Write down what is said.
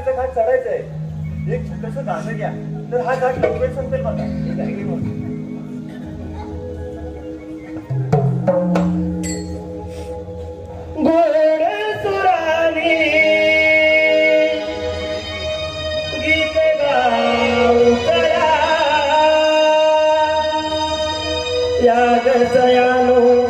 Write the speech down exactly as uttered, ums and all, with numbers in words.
रात्रीचा घाट चढायचा आहे. एक छोटंसं गाणं घ्या तर हा घाट लवकर संपेल बघा. ठीक आहे की मग. गोड सुराने गीत गाऊ करा या गजयानो